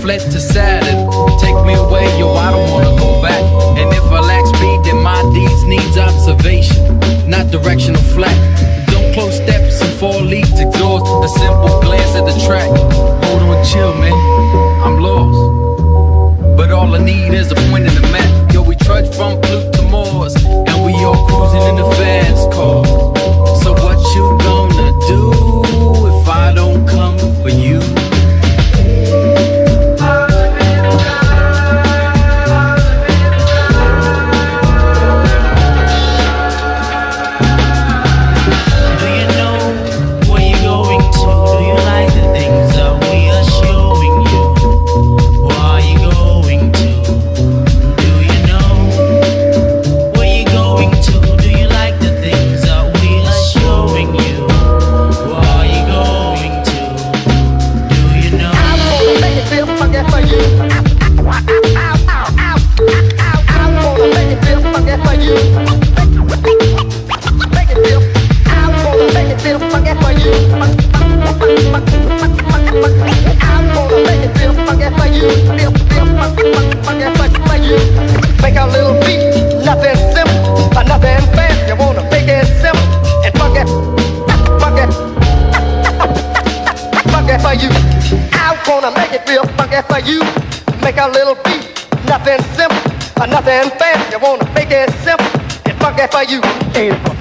fled to Saturn. Take me away, yo, I don't wanna go back. And if I lack speed, then my deeds needs observation, not directional flat. Don't close steps and fall leads exhaust. A simple glance at the track. Hold on, chill, man, I'm lost. But all I need is a point in the map. Yo, we trudge from Pluto to Mars, and we all cruising in the fast car. So what you gonna do if I don't come for you? Make a little beat, nothing simple, nothing fast. You wanna make it simple and funky for you. I wanna make it real funky for you. Make a little beat, nothing simple, nothing fast. You wanna make it simple and funky for you.